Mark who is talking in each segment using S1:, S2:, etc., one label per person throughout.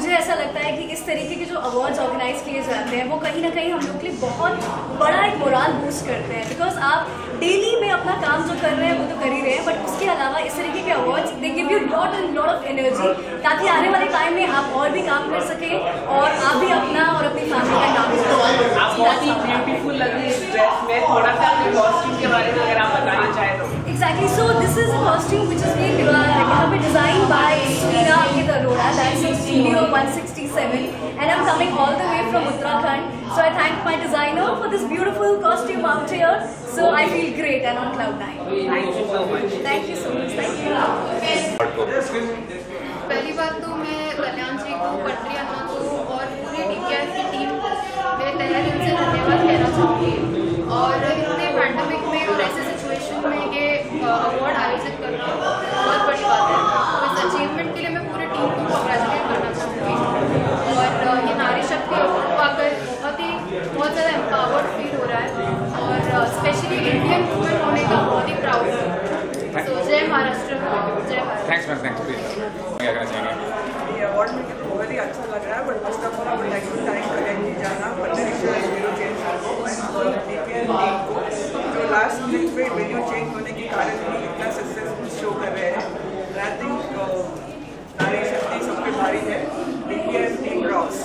S1: मुझे ऐसा लगता है कि इस तरीके के जो अवार्ड्स ऑर्गेनाइज किए जाते हैं वो कहीं ना कहीं हम लोग के लिए बहुत बड़ा एक मोराल बूस्ट करते हैं, बिकॉज आप डेली में अपना काम जो कर रहे हैं वो तो कर ही रहे हैं, बट उसके अलावा इस तरीके के awards they give you lot and lot of energy, ताकि आने वाले टाइम में आप और भी काम कर सकें और आप भी अपना और अपनी फैमिली का नाम करें।
S2: आप बहुत ही ब्यूटीफुल लग रही है इस ड्रेस में, थोड़ा सा अपने कॉस्ट्यूम के बारे में अगर आप बताना चाहें तो।
S1: Exactly. So this is a costume which is being designed by Surina Ankit Arora. That's in Studio 167, and I'm coming all the way from Uttarakhand. So I thank my designer for this beautiful costume out here. So I feel great and on cloud nine.
S2: Thank you so much.
S1: Thank you so much. Thank you.
S3: पहली बात तो मैं कल्याण जी को, पटरी अन्ना को और पूरी DPI की टीम को मैं तहे दिल से धन्यवाद कहना चाहूँगी। और इतने पैंडमिक में और ऐसे सिचुएशन में ये अवार्ड आयोजित करना बहुत बड़ी बात है। तो इस अचीवमेंट के लिए मैं पूरी टीम को कॉन्ग्रेचुलेट करना चाहूँगी। और ये नारी शक्ति अवार्ड पाकर बहुत ज़्यादा एम्पावर्ड फील हो रहा है, और स्पेशली इंडियन वुमेन होने का बहुत ही प्राउड है। तो जय महाराष्ट्र, जय Bharat.
S4: Thanks ma'am, thanks please. क्या कहना चाहेंगे?
S5: ये अवार्ड मिलकर तो बहुत ही अच्छा लग रहा है, but first of all I would like to thank Kalyan ji Jana, Pandarishwar video change को और DPI टीम को, जो लास्ट मिनट पे वीडियो चेंज होने के कारण भी इतना सक्सेसफुल शो कर रहे हैं। आई थिंक नारी शक्ति सब पे भारी है, DPI टीम रॉक्स।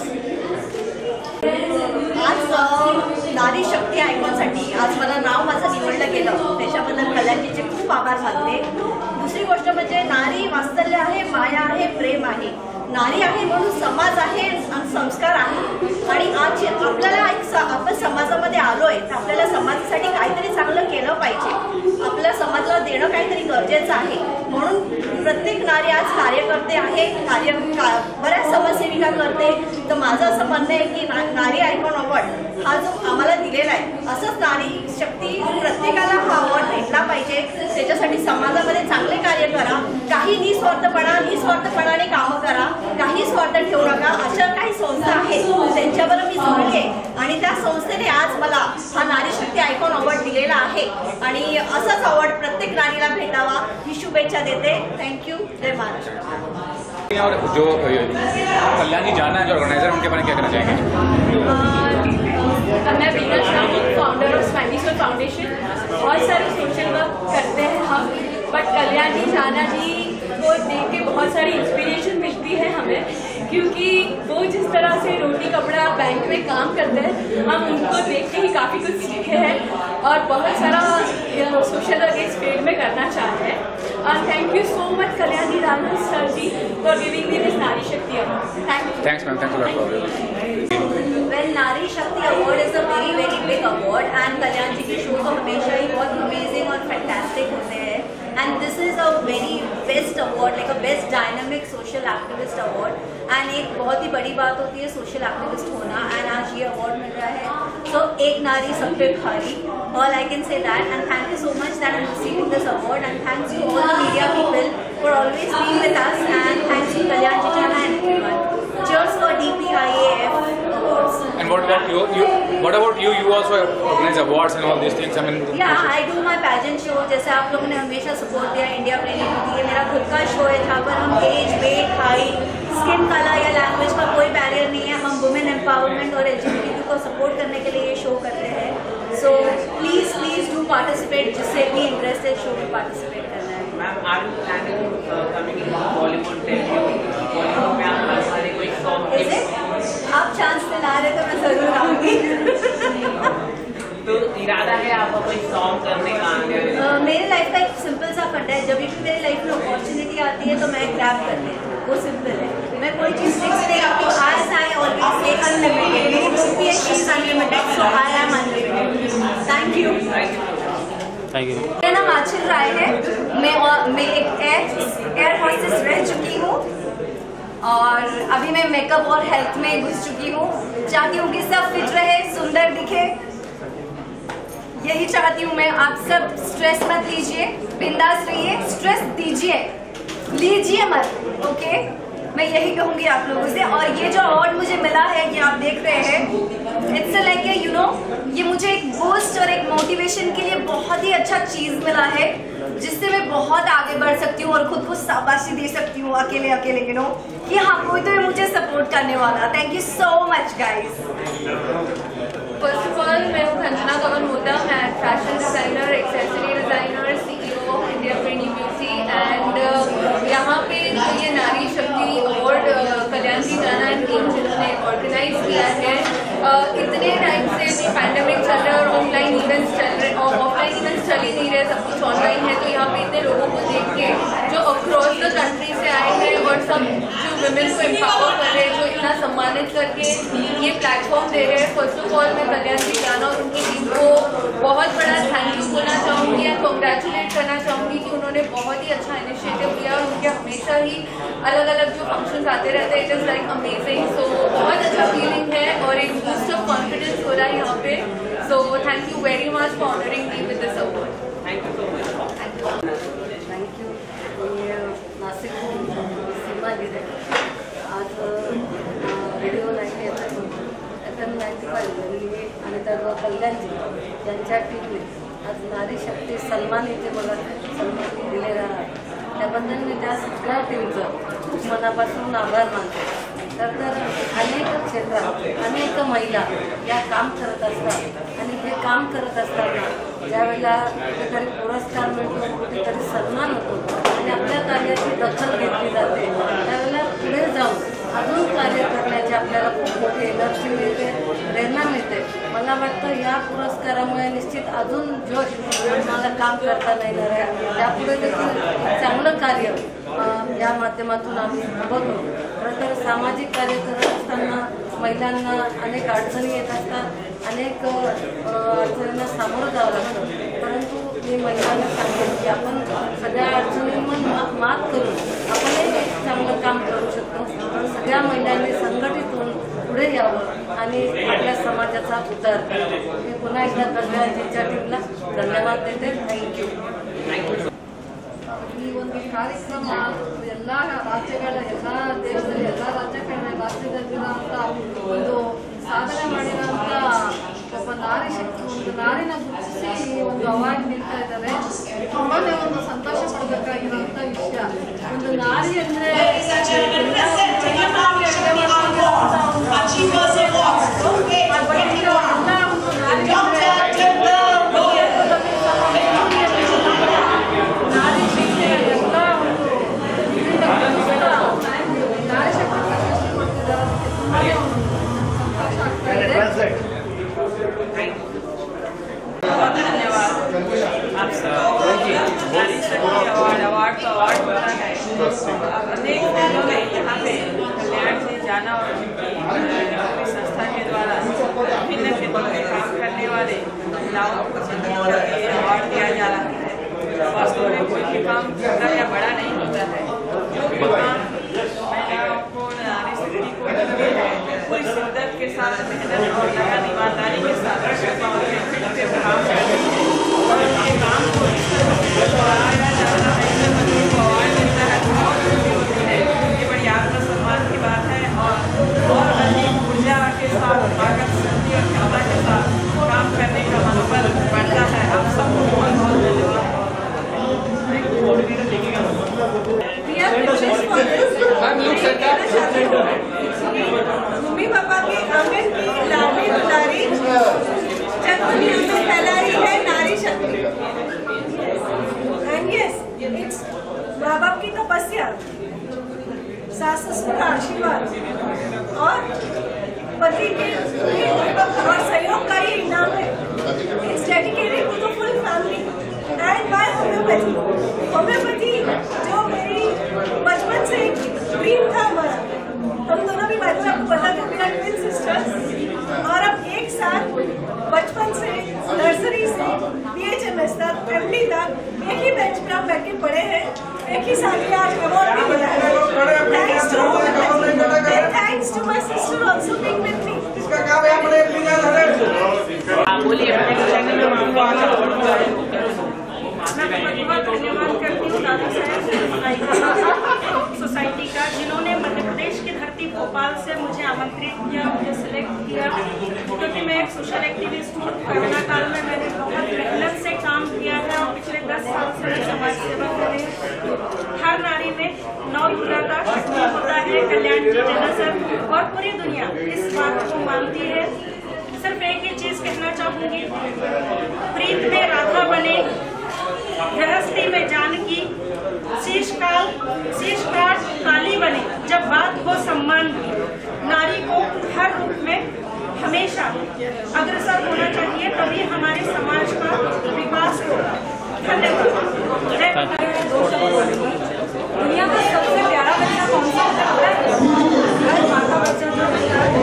S6: आज नारी शक्ती आयकॉनसाठी आज मला नाव माझं निवडलं गेलं, त्याच्याबद्दल कल्याणजीचे खूप आभार मानते। दुसरी गोष्ट म्हणजे नारी वात्सल्य आहे, माया आहे, प्रेम आहे। नारी आहे म्हणून समाज आहे आणि संस्कार आहे, आणि आज आपल्याला आपण समाजामध्ये आलोय तर आपल्याला समाजासाठी काहीतरी चांगलं केलं पाहिजे, आपल्या समाजाला देणं काहीतरी गरजेचं आहे। म्हणून प्रत्येक नारी आज कार्यकर्ते आहे, बऱ्याच समाजसेविका करते। तर माझं असं म्हणणं आहे की नारी आयकॉन अवॉर्ड हा जो आम्हाला दिलेला आहे, असंच नारी शक्ती प्रत्येकाला हा अवॉर्ड भेटला पाहिजे। त्याच्यासाठी समाजामध्ये चांगले कार्य करा, काही निस्वार्थपणाने कामं करा, काही स्वार्थ ठेवू नका। अशा काही संस्था आहेत त्यांच्यावर मी जोडली आहे, आणि त्या संस्थेने आज मला हा नारी शक्ती आयकॉन अवॉर्ड दिलेला आहे, आणि असाच अवॉर्ड प्रत्येक नारीला भेटावा ही शुभेच्छा देते। थँक्यू, जय महाराष्ट्र।
S4: और जो कल्याणी जाना है जो ऑर्गेनाइजर, उनके बारे में क्या कहना चाहेंगे?
S1: मैं Bina Shah, founder of Smiley Soul Foundation. बहुत सारे सोशल वर्क करते हैं हम, बट कल्याणी जाना जी को देख के बहुत सारी इंस्पिरेशन मिलती है हमें, क्योंकि वो जिस तरह से रोटी कपड़ा बैंक में काम करते हैं, हम उनको देख के ही काफ़ी कुछ सीखे हैं और बहुत सारा सोशल वर्क इस फील्ड में करना चाहते हैं। और thank you so much Kalyani Rana sir ji for giving me this Nari Shakti award. Thank you.
S4: Thanks ma'am, thanks a lot.
S6: Well, Nari Shakti award is a very big award, and Kalyan ji के शो तो हमेशा ही बहुत अमेजिंग और फैंटास्टिक होते हैं, and this is a very best award, like a best dynamic social activist award. And एक बहुत ही बड़ी बात होती है सोशल एक्टिविस्ट होना, एंड आज ये अवार्ड मिल रहा है। सो एक नारी सब पे भारी, all I can say that, and thank you so much that I am receiving this award, and thanks to all the media people for always being with us, and thanks to Kalyan ji Jana and everyone. Cheers for DPIAF awards.
S4: And what about you? What about you? You also organize awards and all these things. I mean,
S6: yeah, I do my pageant show. जैसे आप लोगों ने हमेशा support दिया, India planning होती है, मेरा खुद का शो है जहाँ पर हम age, weight, height, skin colour या लैंग्वेज का कोई बैरियर नहीं है। हम वुमेन एम्पावरमेंट और LGBT को सपोर्ट करने के लिए ये शो करते हैं। सो प्लीज डू पार्टिसिपेट, जिससे भी इंटरेस्टेड शो में पार्टिसिपेट करना है।
S2: Ma'am, are you planning coming in Bollywood में आप हमारे कोई सॉन्ग?
S6: आप चांस दिला रहे तो मैं जरूर आऊँगी।
S2: तो इरादा है आपका कोई सॉन्ग करने का?
S6: मेरे लाइफ का एक सिंपल सा फंडा है, जब भी मेरी लाइफ में अपॉर्चुनिटी आती है तो मैं ग्रैब कर लेती हूँ, वो सिंपल है। मैं कोई चीज़ फिक्स नहीं करती हूँ। आज आई ऑलवेज से अनलिमिटेड, मेरी बुक भी है, she is unlimited, so I am unlimited. Thank you. मेरा नाम आंचल राय है, मैं एक एयर होस्टेस रह चुकी हूँ, और अभी मैं मेकअप और हेल्थ में घुस चुकी हूँ। चाहती हूँ कि सब फिट रहे, सुंदर दिखे, यही चाहती हूँ मैं। आप सब स्ट्रेस मत लीजिए, बिंदास रहिए, स्ट्रेस दीजिए, लीजिए मत, ओके? मैं यही कहूँगी आप लोगों से। और ये जो अवार्ड मुझे मिला है, ये आप देख रहे हैं, इट्स लाइक यू नो, ये मुझे एक बूस्ट और एक मोटिवेशन के लिए बहुत ही अच्छा चीज़ मिला है, जिससे मैं बहुत आगे बढ़ सकती हूँ और खुद को शाबाशी दे सकती हूँ अकेले यू नो, कि हाँ कोई तो मुझे सपोर्ट करने वाला। Thank you so much guys.
S1: First of all मैं हूँ खंजना कमल मोटा, मैं fashion designer, accessory designer, CEO of India printing beauty. And यहाँ पे ये नारी Shakti award Kalyan ji Jana and team जिन्होंने ऑर्गेनाइज किया है, इतने टाइम से पैंडेमिक चल रहा है और ऑफलाइन इवेंट्स चल रहे और ऑफलाइन इवेंट्स चल ही नहीं रहे, सब कुछ ऑनलाइन है। तो यहाँ पे इतने लोगों को देख के जो अक्रॉस द कंट्री से आए हैं और सब जो वुमेन को एम्पावर कर रहे हैं, जो इतना सम्मानित करके ये प्लेटफॉर्म दे रहे हैं, फर्स्ट ऑफ ऑल मैं कल्याण जी जाना और उनकी टीम को बहुत बड़ा थैंक यू बोलना चाहूँगी एंड कॉन्ग्रेचुलेट करना चाहूँगी कि उन्होंने बहुत ही अच्छा इनिशिएटिव लिया और उनके हमेशा ही अलग अलग जो फंक्शंस आते रहते हैं, it is like amazing. So बहुत अच्छा फीलिंग है और एक बूस्ट ऑफ कॉन्फिडेंस हो रहा है यहाँ पे। So thank you very much for honouring me with this award.
S2: Thank you so much.
S7: Thank you. मी नाशिकहून सीमा गिरे, आज रेडिओ 95 FM 95 आणि त्यावर कल्याणजी यांच्या टीमने आज नारी शक्ती सन्मान इथे मला सन्मान दिलेला आहे, त्याबद्दल मी त्या सगळ्या टीमचं खूप मनापासून आभार मानते। तर अनेक क्षेत्रात अनेक महिला या काम करत असतात आणि हे काम करत असताना ज्यावेळेला कुठेतरी पुरस्कार मिळतो, कुठेतरी सन्मान होतो आणि आपल्या कार्याची दखल घेतली जाते, त्यावेळेला पुढे जाऊन अजून कार्य करण्याची आपल्याला खूप मोठी एनर्जी मिळते, प्रेरणा मिळते। मला वाटतं या पुरस्कारामुळे निश्चित अजून जोश मला काम करता येणार आहे, त्यापुढे देखील चांगलं कार्य या माध्यमातून आम्ही बघतो। खरं तर सामाजिक कार्य करत असताना महिलांना अनेक अडचणी येत असतात, अनेक अडचणींना सामोरं जावं लागतं, परंतु मी महिलांना सांगेन की आपण सगळ्या अडचणींवर मात करून आपणही एक चांगलं काम करू शकतो। सगळ्या महिलांनी संघटित होऊन पुढे यावं आणि आपल्या समाजाचा उद्धार करावा। मी पुन्हा एकदा कल्याणजीच्या टीमला धन्यवाद देते। थँक्यू।
S8: ಈ ಒಂದು ಕಾರ್ಯಕ್ರಮ ಎಲ್ಲ ರಾಜ್ಯಗಳ ಎಲ್ಲ ದೇಶದಲ್ಲಿ ಎಲ್ಲ ರಾಜ್ಯದಲ್ಲಿರುವಂಥ ಒಂದು ಸಾಧನೆ ಮಾಡಿರೋಂಥ ಒಬ್ಬ ನಾರಿ ಶಕ್ತಿ, ಒಂದು ನಾರಿನ ಗುರುತಿಸಿ ಈ ಒಂದು ಅವಾರ್ಡ್ ನೀಡ್ತಾ ಇದ್ದಾರೆ। ತುಂಬಾ ಒಂದು ಸಂತೋಷ ಪಡಬೇಕಾಗಿರುವಂಥ ವಿಷಯ। ಒಂದು ನಾರಿ ಅಂದರೆ
S2: आप सबको नारी शक्ति अवार्ड तो अवार्ड होता है। अनेक दिनों में यहाँ पे कल्याण जी जाना और उनकी संस्था के द्वारा विभिन्न क्षेत्रों में काम करने वाले महिलाओं को सम्मानित करके अवार्ड दिया जा रहा है। वास्तव में कोई भी काम छोटा या बड़ा नहीं होता है, जो भी काम महिलाओं को नारी शक्ति को मिलते हैं पूरी शिद्दत के साथ, मेहनत और लगन ईमानदारी के साथ काम करते हैं और उनके काम को दोहराया जाता है, उनको अवार्ड मिलता है, बहुत खुशी होती है। ये बड़ी आत्मसम्मान की बात है और अधिक ऊर्जा के साथ, ताकत, शक्ति और क्षमता के साथ काम करने का मनोबल बढ़ता है। आप सबको बहुत बहुत धन्यवाद।
S9: मम्मी पापा की आंगन की लाडली दुलारी जन्मदिन में फैलाई है नारी शक्ति। एंड यस, इट्स माँ बाप की तपस्या, सास ससुर का आशीर्वाद और पति के और सहयोग का ये इनाम है। It's dedicated to the full family and by homeopathy जो मेरी बचपन से ड्रीम था हमारा। हम दोनों भी बचपन, आपको पता था, मेरा ट्विन सिस्टर्स, और अब एक साथ बचपन से नर्सरी से BHMS तक MD तक एक ही बेंच पर हम बैठ के पढ़े हैं, एक ही साथ में आज अवार्ड भी मिला है। Thanks to my sister also being with me. इसका काम है अपने
S2: बोलिए
S9: मैं बहुत धन्यवाद करती हूँ दादा साहब सोसाइटी का, जिन्होंने ने मुझे आमंत्रित किया, मुझे सिलेक्ट किया, क्योंकि मैं एक सोशल एक्टिविस्ट हूँ। कोरोना काल में मैंने बहुत मेहनत से काम किया है और पिछले 10 साल से मैं समाज सेवा कर रही हूँ। हर नारी में 9 दुर्गा का शक्ति होता है। कल्याण जी जनसर और पूरी दुनिया इस बात को मानती है। सिर्फ एक ही चीज़ कहना चाहूँगी, प्रीत में राधा बने, गृहस्थी में जानकी, शीशकाट काली बने। जब बात हो सम्मान की, नारी को हर रूप में हमेशा अग्रसर होना चाहिए, तभी हमारे समाज का विकास होगा। धन्यवाद।
S1: दुनिया का सबसे प्यारा बच्चा कौन सा होता है? हर माँ का बच्चा जो होता है,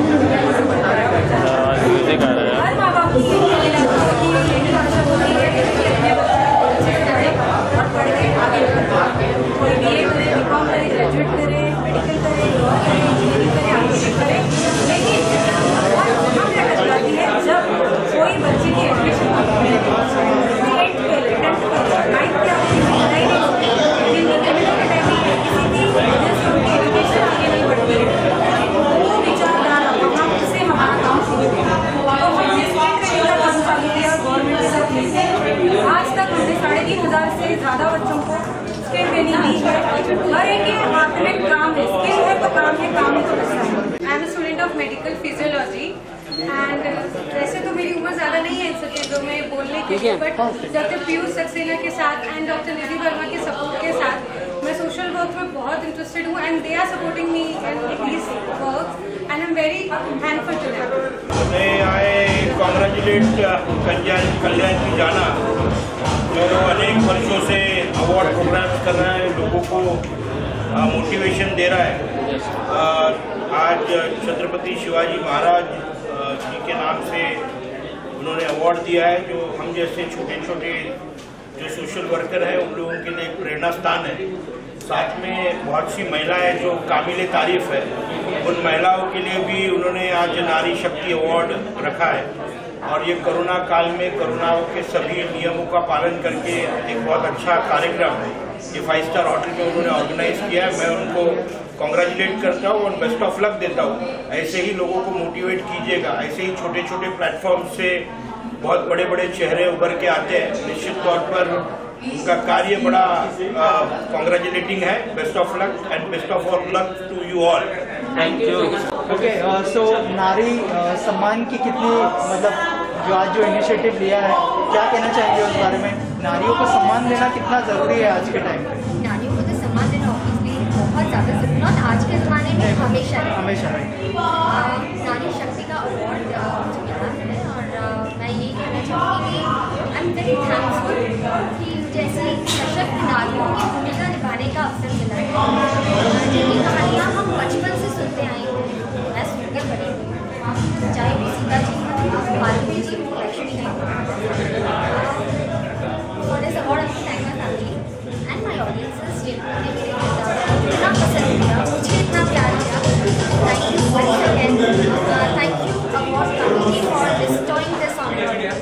S1: हर माँ बाप की यही आशा होती है कि अपने बच्चे पढ़े और पढ़ के आगे बढ़े। कोई BA करे, BCom करे, ग्रेजुएट करे, मेडिकल करे, लॉ करे, इंजीनियरिंग करे, आर्किटेक्ट करे। लेकिन हम क्या जाती है, जब कोई बच्चे की एडमिशन होती है 8th के लिए, 10th के लिए, 9th के लिए पढ़ाई नहीं होती, एजुकेशन आगे नहीं बढ़ती है, वो विचारधारा वहाँ से हमारा काम शुरू हुआ। तो हमने स्किल ट्रेनिंग का काम चालू किया गवर्नमेंट के साथ मिलकर। आज तक हमने 3500 से ज़्यादा बच्चों को स्किल ट्रेनिंग दी है। हर एक के हाथ में काम है, स्किल है तो काम है, काम है तो पैसा है। I am student of medical physiology and वैसे तो मेरी उम्र ज़्यादा नहीं है इन सब चीज़ों में बोलने की, बट डॉक्टर पीयूष सक्सेना के साथ एंड डॉक्टर निधि वर्मा के सपोर्ट के साथ मैं सोशल वर्क में बहुत इंटरेस्टेड हूँ and they are supporting me in these work and I am very thankful to them.
S10: I congratulate Kalyan ji Jana, जो अनेक वर्षों से अवार्ड प्रोग्राम्स कर रहा है, लोगों को मोटिवेशन दे रहा है। आज छत्रपति शिवाजी महाराज जी के नाम से उन्होंने अवार्ड दिया है, जो हम जैसे छोटे छोटे जो सोशल वर्कर हैं उन लोगों के लिए एक प्रेरणा स्थान है। साथ में बहुत सी महिलाएं जो काबिल तारीफ है, उन महिलाओं के लिए भी उन्होंने आज नारी शक्ति अवार्ड रखा है। और ये कोरोना काल में कोरोना के सभी नियमों का पालन करके एक बहुत अच्छा कार्यक्रम है ये 5 स्टार होटल में उन्होंने ऑर्गेनाइज किया है। मैं उनको कॉन्ग्रेचुलेट करता हूँ और बेस्ट ऑफ लक देता हूँ। ऐसे ही लोगों को मोटिवेट कीजिएगा, ऐसे ही छोटे छोटे प्लेटफॉर्म से बहुत बड़े बड़े चेहरे उभर के आते हैं। निश्चित तौर पर उनका कार्य बड़ा कॉन्ग्रेचुलेटिंग है। Best of luck and best of all luck to you all.
S11: Thank you. Okay, so नारी सम्मान की कितनी मतलब जो आज जो इनिशिएटिव लिया है, क्या कहना चाहेंगे उस बारे में? नारियों को सम्मान देना कितना ज़रूरी है आज के टाइम पे?
S12: नारियों को तो सम्मान देना ऑब्वियसली बहुत ज़्यादा ज़रूरी है, आज के ज़माने में हमेशा नारी शक्ति का अवार्ड मुझे मिला है और मैं यही कहना चाहूँगी कि आई एम वेरी थैंकफुल कि जैसे सशक्त नारियों की भूमिका निभाने का अवसर मिला है। जिनकी कहानियाँ हम बचपन से सुनते आए हैं, मैं सुन के बड़ी हूँ, चाहे वो सीता जी हों, मालवी जी हों, लक्ष्मी जी हों। For this award, I want to thank my family and my audiences जिन्होंने मेरे किरदार को इतना पसंद किया, मुझे इतना प्यार दिया। Thank you once again. Thank you award committee for bestowing this honor.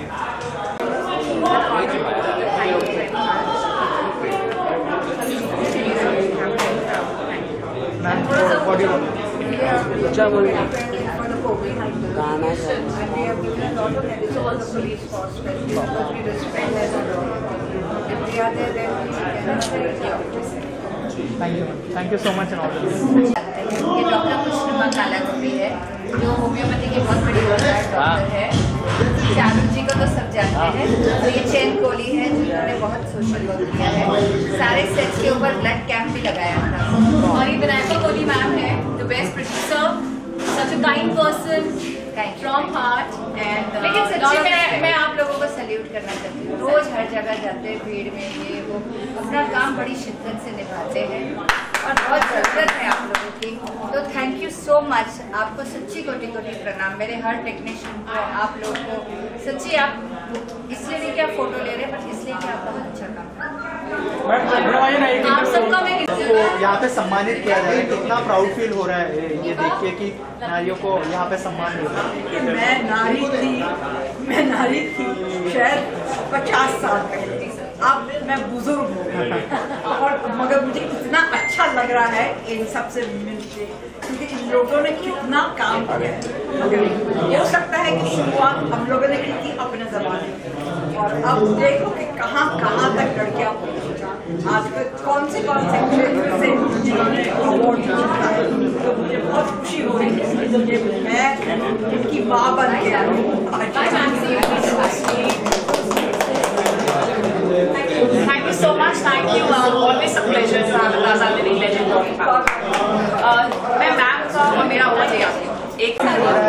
S11: What do you want?
S9: For the COVID-19 गाना है and we have given a lot of medicine to the police force because we respect them a lot. If they are there, then we cannot take the opportunity.
S11: Thank you so much and all the best.
S12: ये doctor Kushalma Kalagundi है, जो homeopathy की बहुत बड़ी doctor है। शाहरुख जी को तो सब जानते हैं, और ये चैन कोहली है जिन्होंने बहुत सोशल वर्क किया है। सारे सेट्स के ऊपर ब्लड कैंप भी लगाया था।
S1: और ये विनायका कोहली मैम है, the best producer, such a kind person from heart and
S12: लेकिन सच्ची मैं आप लोगों को सैल्यूट करना चाहती हूँ। रोज हर जगह जाते हैं, भीड़ में ये वो अपना काम बड़ी शिद्दत से निभाते हैं और बहुत ज़रूरत है आप लोगों की। तो थैंक यू सो मच, आपको सच्ची कोटि कोटि प्रणाम। मेरे हर टेक्नीशियन को, आप लोगों को सच्ची, आप इसलिए नहीं कि आप फोटो ले रहे हैं, बट इसलिए कि आप बहुत अच्छा काम कर रहे हैं।
S1: आप सबका मैं
S11: यहाँ पे सम्मानित किया जाए, कितना प्राउड फील हो रहा है ये देख के कि नारियों को यहाँ पे सम्मान मिल रहा है।
S9: मैं नारी थी शायद 50 साल पहले, अब मैं बुजुर्ग हूँ और मगर मुझे इतना अच्छा लग रहा है इन सब से मिलके क्योंकि इन लोगों ने कितना काम किया। हो सकता है कि शुरुआत हम लोगों ने की थी अपने ज़माने में, और अब देखो कि कहाँ कहाँ तक लड़कियाँ पहुँचा। आज कौन से क्षेत्र से जिन्होंने अवार्ड जीता है, तो मुझे बहुत खुशी हो रही है। मैं उनकी माँ बन के
S13: Thank you so much. Thank you. Always a pleasure to have with us our living legend talking about. मैं मैम का और मेरा अवार्ड ले आती हूँ। एक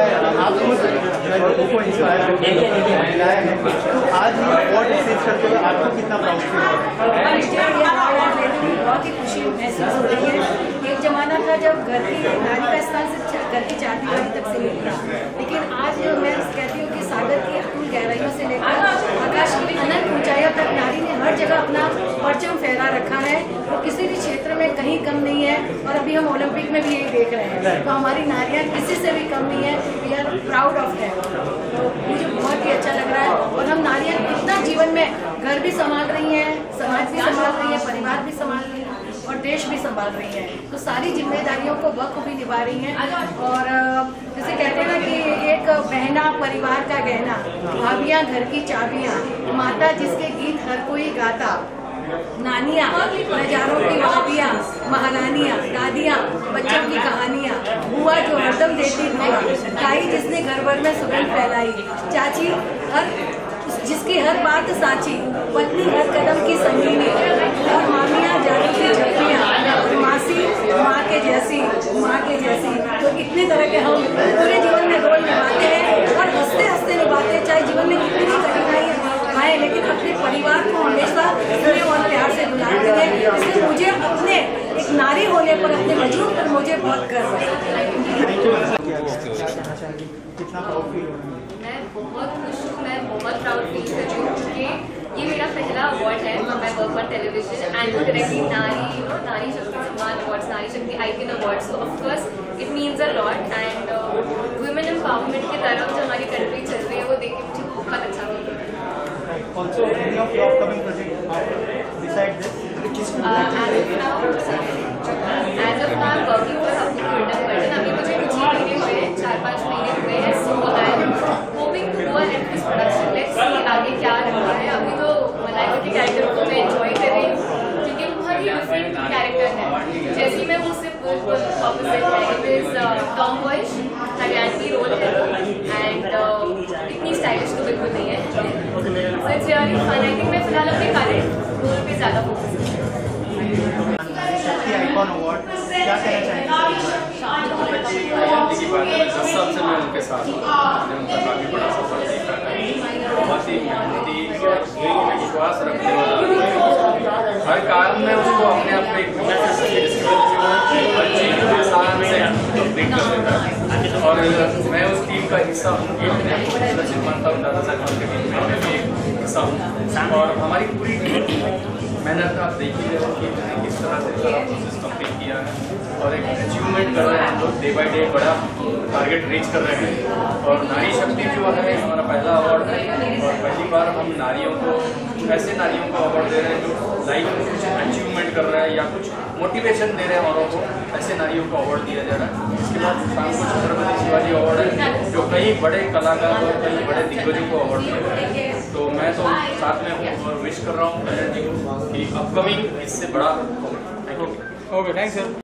S11: लोगों को इंस्पायर करने वाली महिलाएं हैं, तो आज ये अवार्ड रिसीव करते हुए आपको कितना प्राउड फील हो रहा है?
S14: मुझे ये अवार्ड लेने में बहुत ही खुशी महसूस हो रही है। एक जमाना था जब घर की नारी का स्थान सिर्फ घर की चारदीवारी तक सीमित था, लेकिन आज मैं कहती हूँ कि सागर की अतुल गहराइयों से लेकर आकाश की अनंत ऊंचाइयों तक नारी ने हर जगह अपना परचम फहरा रखा है। वो किसी भी क्षेत्र में कहीं कम नहीं है, और अभी हम ओलंपिक में भी यही देख रहे हैं। तो हमारी नारियाँ किसी से भी कम नहीं है। We are proud of that. तो मुझे बहुत ही अच्छा लग रहा है। और हम नारियाँ कितना जीवन में घर भी संभाल रही हैं, समाज भी संभाल रही है, परिवार भी संभाल रही है, और देश भी संभाल रही हैं। तो सारी जिम्मेदारियों को बखूबी निभा रही हैं। और जैसे कहते हैं ना कि एक बहना परिवार का गहना, भाभियाँ घर की चाबियाँ, माता जिसके गीत हर कोई गाता, नानियाँ नजारों की भाभियाँ, महारानियाँ, दादियाँ बच्चों की कहानियाँ, बुआ जो हरदम देती दुआ, ताई जिसने घर भर में सुगंध फैलाई, चाची जिसकी हर बात साची, पत्नी हर कदम की संगीनी, और मामियाँ जादू की झप्पियाँ, मासी माँ के जैसी, माँ के जैसी। तो इतने तरह के हम पूरे जीवन में रोल निभाते हैं, और हंसते हंसते निभाते हैं, चाहे जीवन में कितनी भी कठिनाइयाँ आए, लेकिन अपने परिवार को हमेशा स्नेह और प्यार से बुलाते हैं। इसलिए मुझे अपने एक नारी होने पर, अपने वजूद पर मुझे बहुत गर्व है।
S11: कितना प्राउड फील हो रहा है?
S12: मैं बहुत खुश हूँ, मैं बहुत प्राउड फील कर रही हूँ, क्योंकि ये मेरा पहला अवार्ड है from my work on television and directly Nari Shakti Samman awards, Nari Shakti icon awards. So of course it means a lot, and women empowerment की तरफ जो हमारी कंट्री चल रही है वो देख के मुझे बहुत अच्छा लगा।
S11: Also, any of your upcoming projects besides this?
S12: As of now, I'm working for something written button. अभी मुझे कुछ ही महीने हुए हैं, 4-5 महीने हुए हैं। So I am hoping to go ahead with this production. Let's see आगे क्या रखा है। अभी तो मलाइका के कैरेक्टर को मैं enjoy कर रही हूँ, क्योंकि बहुत ही डिफरेंट कैरेक्टर है। जैसे मैं वो सिर्फ बिल्कुल ऑपोजिट है। It is tomboyish, Haryanvi role है वो, and इतनी स्टाइलिश तो बिल्कुल नहीं है। So it's really fun. I think मैं फिलहाल अपने करंट रोल पे ज़्यादा फोकस करूँगी।
S11: आइकॉन अवार्ड क्या कहना चाहेंगे?
S4: की बात है, 10 साल से मैं उनके साथ हूँ, मैंने उनका काफ़ी बड़ा सफर देखा है। बहुत ही मेहनती और विश्वास रखने वाला, हर काम में उसको अपने आप में एक हर चीज़ को आसान से कंप्लीट कर देता है। और मैं उस टीम का हिस्सा हूँ, सिर्फ मानता हूँ दादा साहब के टीम में मैं भी एक हिस्सा हूँ। और हमारी पूरी मेहनत आप देखिए कि किस तरह से सारा प्रोसेस कंप्लीट किया है, और एक अचीवमेंट कर रहे हैं हम लोग, डे बाई डे बड़ा टारगेट रीच कर रहे हैं। और नारी शक्ति जो है हमारा पहला अवार्ड है, और पहली बार हम नारियों को, ऐसे नारियों को अवार्ड दे रहे हैं जो लाइफ में कुछ अचीवमेंट कर रहे हैं या कुछ मोटिवेशन दे रहे हैं औरों को, ऐसे नारियों को अवार्ड दिया जा रहा है। इसके बाद शाम को छत्रपति शिवाजी अवार्ड है, जो कई बड़े कलाकार और कई बड़े दिग्गजों को अवार्ड दे रहे हैं। तो मैं तो साथ में हूँ और विश कर रहा हूँ कल्याण जी को कि अपकमिंग इससे बड़ा। Thank you.
S11: Okay, thanks sir.